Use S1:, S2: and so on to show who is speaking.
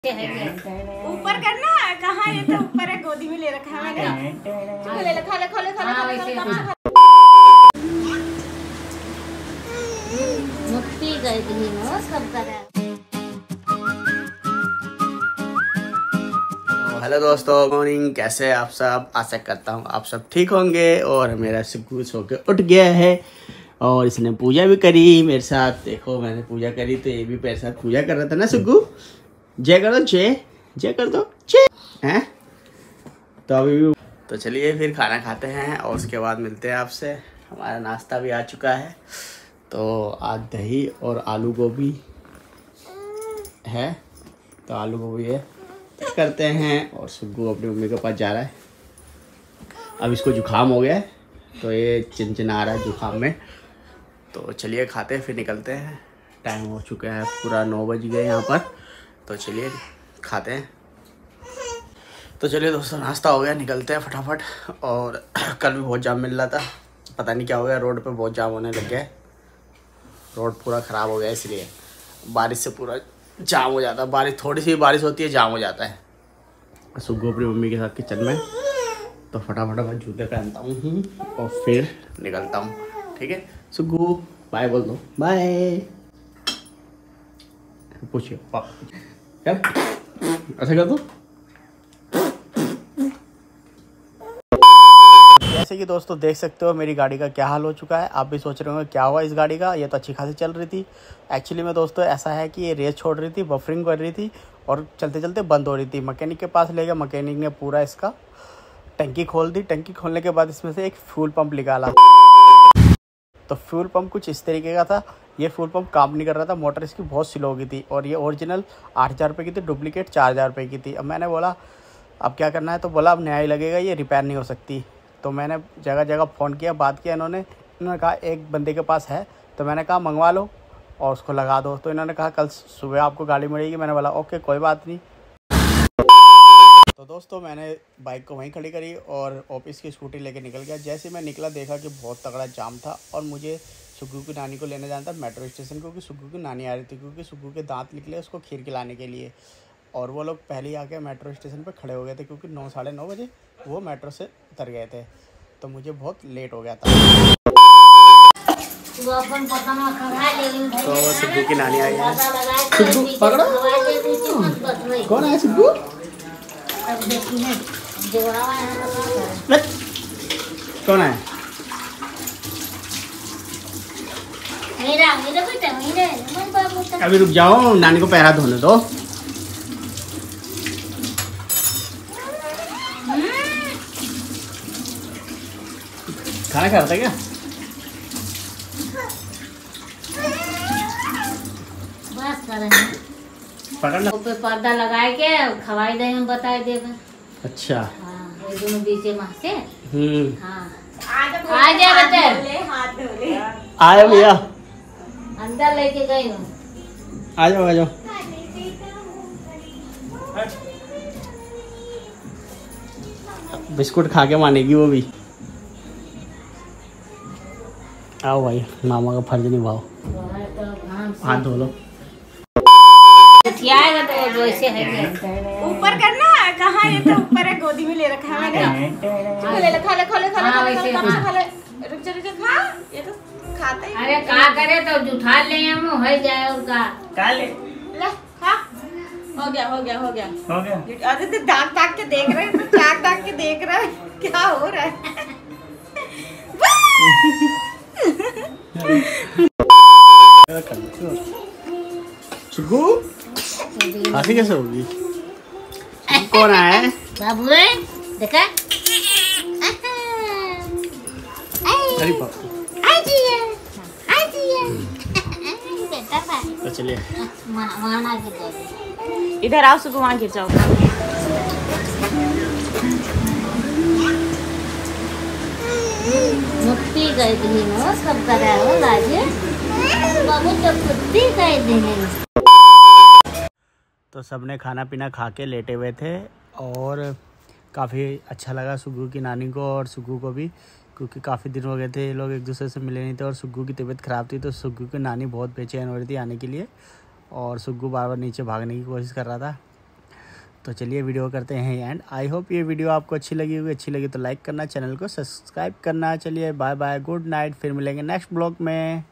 S1: ऊपर करना कहाँ, ये तो ऊपर है, गोदी में ले रखा है मैंने। ले ले, खा ले खा ले खा ले खा ले।
S2: मुक्ति गई थी ना सब तरह।
S3: हेलो दोस्तों, मॉर्निंग। कैसे हैं आप सब? आशा करता हूँ आप सब ठीक होंगे। और मेरा सुग्गू सो के उठ गया है और इसने पूजा भी करी मेरे साथ। देखो, मैंने पूजा करी तो ये भी मेरे साथ पूजा कर रहा था ना। सुग्गू जय कर दो, जय जय कर दो, जय हैं। तो अभी भी तो चलिए फिर खाना खाते हैं और उसके बाद मिलते हैं आपसे। हमारा नाश्ता भी आ चुका है। तो आज दही और आलू गोभी है, तो आलू गोभी है करते हैं। और सुग्गू अपनी मम्मी के पास जा रहा है। अब इसको जुकाम हो गया है तो ये चिनचिना रहा है जुकाम में। तो चलिए खाते हैं फिर निकलते हैं। टाइम हो चुका है, पूरा 9 बज गए यहाँ पर। तो चलिए खाते हैं। तो चलिए दोस्तों, नाश्ता हो गया, निकलते हैं फटाफट। और कल भी बहुत जाम मिल रहा था, पता नहीं क्या हो गया, रोड पे बहुत जाम होने लग गया है। रोड पूरा ख़राब हो गया, इसलिए बारिश से पूरा जाम हो जाता है। बारिश, थोड़ी सी बारिश होती है जाम हो जाता है। सुग्गू अपनी मम्मी के साथ किचन में, तो फटाफट मैं जूते पहनता हूँ और फिर निकलता हूँ। ठीक है सुग्गू, बाय बोल दो, बाय। पूछिए क्या, ऐसा कर दो। जैसे कि दोस्तों देख सकते हो मेरी गाड़ी का क्या हाल हो चुका है। आप भी सोच रहे होंगे क्या हुआ इस गाड़ी का, ये तो अच्छी खासी चल रही थी। एक्चुअली में दोस्तों ऐसा है कि ये रेस छोड़ रही थी, बफरिंग कर रही थी और चलते चलते बंद हो रही थी। मैकेनिक के पास ले गया, मैकेनिक ने पूरा इसका टंकी खोल दी। टंकी खोलने के बाद इसमें से एक फ्यूल पंप निकाला। तो फ्यूल पंप कुछ इस तरीके का था। ये फ्यूल पंप काम नहीं कर रहा था, मोटर इसकी बहुत स्लो हो गई थी। और ये ओरिजिनल 8,000 रुपये की थी, डुप्लीकेट 4,000 रुपये की थी। अब मैंने बोला अब क्या करना है, तो बोला अब नया ही लगेगा, ये रिपेयर नहीं हो सकती। तो मैंने जगह जगह फ़ोन किया, बात किया। इन्होंने कहा एक बंदे के पास है, तो मैंने कहा मंगवा लो और उसको लगा दो। तो इन्होंने कहा कल सुबह आपको गाड़ी मिलेगी। मैंने बोला ओके कोई बात नहीं। तो दोस्तों मैंने बाइक को वहीं खड़ी करी और ऑफिस की स्कूटी लेके निकल गया। जैसे मैं निकला देखा कि बहुत तगड़ा जाम था और मुझे सुग्गू की नानी को लेने जाना था मेट्रो स्टेशन, क्योंकि सुग्गू की नानी आ रही थी, क्योंकि सुग्गू के दांत निकले उसको खीर खिलाने के लिए। और वो लोग पहले ही आके मेट्रो स्टेशन पर खड़े हो गए थे, क्योंकि 9 साढ़े 9 बजे वो मेट्रो से उतर गए थे। तो मुझे बहुत लेट हो गया था। तो सुग्गू की नानी आई है। सुग्गू पकड़ो, कौन है सुग्गू? कौन है? अभी रुक जाओ, नानी को पैरा धोने दो। खाना खाता क्या?
S2: बस करेंगे,
S3: पकड़ना
S2: पे पर्दा लगाए के खवाई दे, हम बताए देगा।
S3: अच्छा
S2: हाँ, ये दोनों बीचे माँ से। हाँ
S1: आ जा बेटे, हाथ धो ले।
S3: आया भैया,
S2: अंदर लेके गई हूँ।
S3: आ जाओ आ जाओ। बिस्कुट खा के मानेगी वो भी। आओ भाई, मामा का फर्ज निभाओ, हाथ धो लो।
S2: तो वैसे है
S1: ऊपर करना कहाँ, ये तो ऊपर है, गोदी में ले रखा है मैंने। ले ले, खा ले खा ले खा ले खा ले खा ले। रुक जा खा, ये तो खाता ही।
S2: अरे का करे तो जुठा ले हम हो जाए और का
S1: ले खा। हो गया हो गया हो गया हो गया। अरे तो दाग दाग के देख रहे हैं, तो दाग दाग के देख रहा है क्या हो रहा है।
S3: सुग्गू हंसी कैसे होगी? कौन है
S2: बाबू? देखा
S3: अरे बाबू, तो चलिए
S1: इधर आओ सुग्गू, वहाँ गिर जाओ।
S2: मुक्ति गई थी ना सब तरह हो राजे बाबू, तो मुक्ति गई थी।
S3: तो सबने खाना पीना खा के लेटे हुए थे और काफ़ी अच्छा लगा सुग्गू की नानी को और सुग्गू को भी, क्योंकि काफ़ी दिन हो गए थे ये लोग एक दूसरे से मिले नहीं थे। और सुग्गू की तबीयत ख़राब थी, तो सुग्गू की नानी बहुत बेचैन हो रही थी आने के लिए। और सुग्गू बार बार नीचे भागने की कोशिश कर रहा था, तो चलिए वीडियो करते हैं एंड आई होप ये वीडियो आपको अच्छी लगी होगी। अच्छी लगी तो लाइक करना, चैनल को सब्सक्राइब करना। चलिए बाय बाय, गुड नाइट, फिर मिलेंगे नेक्स्ट ब्लॉग में।